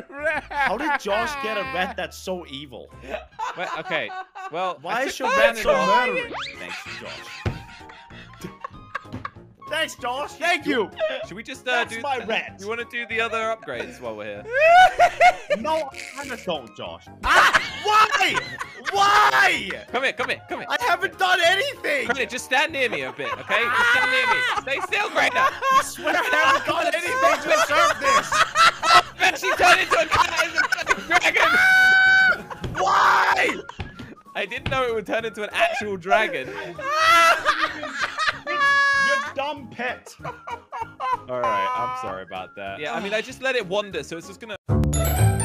rat. How did Josh get a rat that's so evil? Wait, okay. Well, Why is your rat so murdering? Thanks, Josh. Thanks, Josh. Thank you. Should we just That's my rat. You want to do the other upgrades while we're here? No, I don't, Josh. Why? Why? Come here, come here, come here. I haven't done anything. Come here, just stand near me a bit, okay? Just stand near me. Stay still, Grainer. I swear I haven't done anything to deserve this. Oh, man, she turned into a fucking dragon. Why? I didn't know it would turn into an actual dragon. You're dumb pet. All right, I'm sorry about that. Yeah, I mean, I just let it wander, so it's just gonna...